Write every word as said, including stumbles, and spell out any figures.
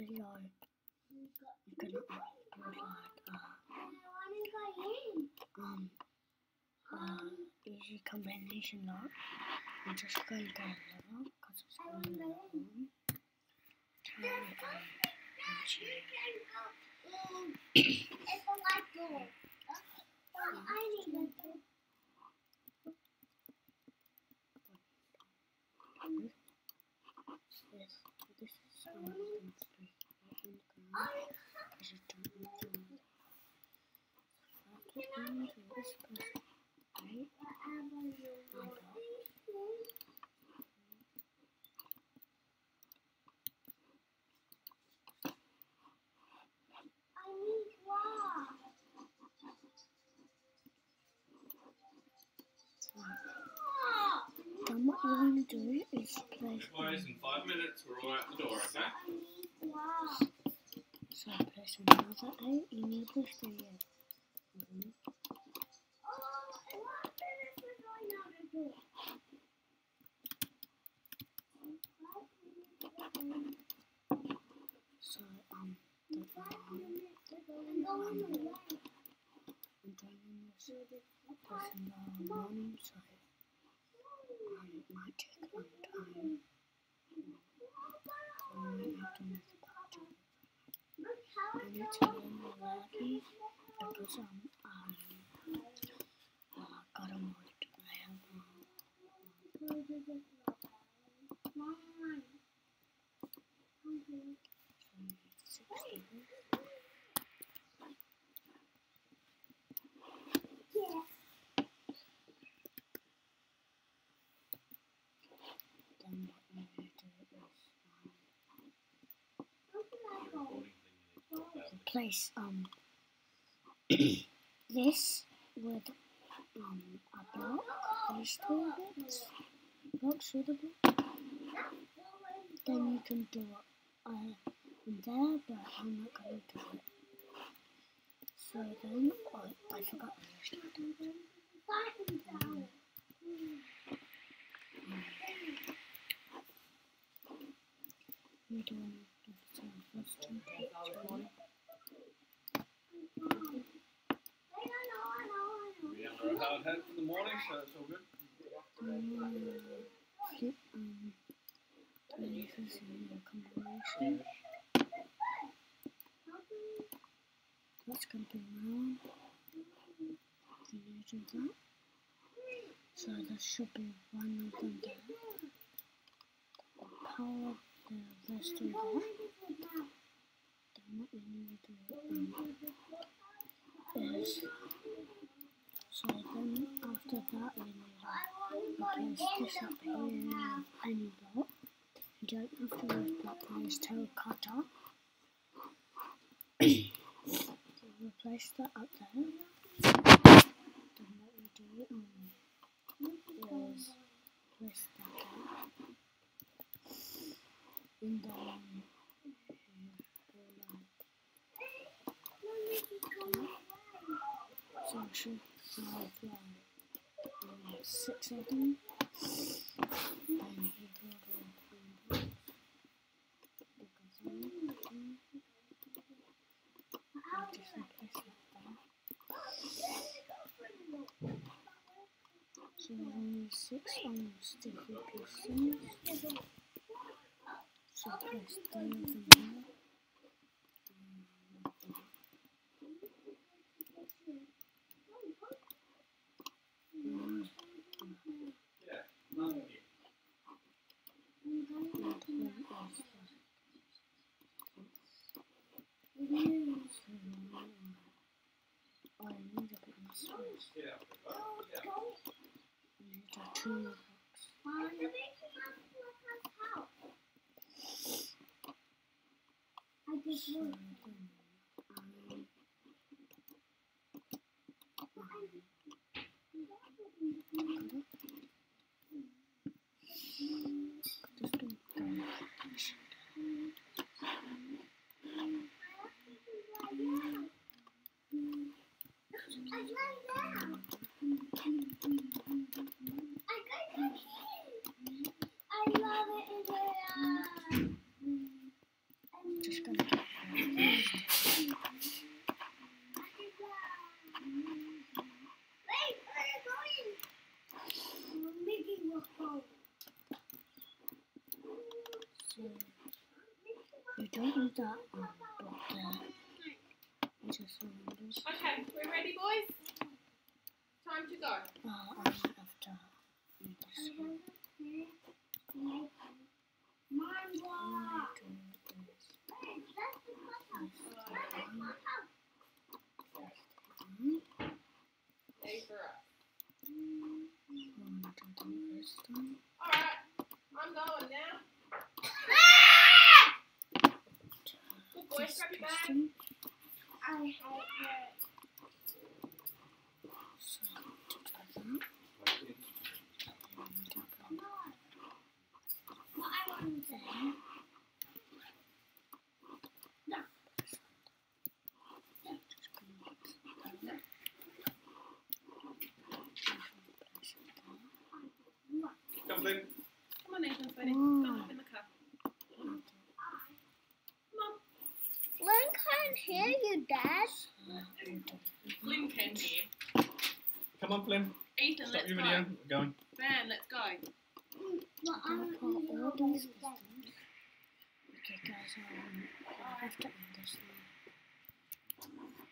video, you can upload like uh, um uh, easy combination lock. I'm just going to go level because it's going to level one. Try um This, this is um, going to be on the ground. I just don't know the one. So if I get into this person, right? And up. Then what you want to do is place. Guys, in five minutes we're all out the door, okay? So place another eight. You need to push three eight. Mm-hmm. So um, the um, um, I'm joining this person the morning, so um, it might take a long time. So I might have to move the part. I need to learn the laggy because um, um, uh, got a mod. I have um, sixty. Then what I'm going to do is um, replace um this with um a block. These two bits, blocks with a block. Then you can do it uh, in there, but I'm not going to do it. So then, oh, I forgot the rest of it. Um, we don't do the first two pictures. We have our hard head for the morning, so it's all good. Um, flip, um, then you can see the combination. That's going to be round. Then you do that. So there should be one of them there. Power the rest of that. Then what you need to do um, is, so then after that we need to replace this up here with penny block. You don't have to replace terracotta. So replace that up there. Then what you do um, is place that there. And then so I should have like um, six of them. And you build a um, because um, I'll just replace that there. So there's only six um, sticky pieces. So place three of them here. Oh, I need a bit more space. I need a two box. So then, um, just do that. just gonna get first. So you don't need that um, block there. It's just cylinders. Okay, we're ready, boys? Time to go. Uh, I might have to do this one. Ready for us. One, Alright, I'm going now. Good boys, grab your bag. I have it. So, to do that, and then Come, Flynn. Come on, Nathan, Flynn. Come up in the car. Come on. Flynn can't hear you, Dad. Flynn can hear. Come on, Flynn. Ethan, Stop let's your go. video. We're going. Van, let's go. I'm gonna put all these pistons. Okay, guys, um, I have to end this now.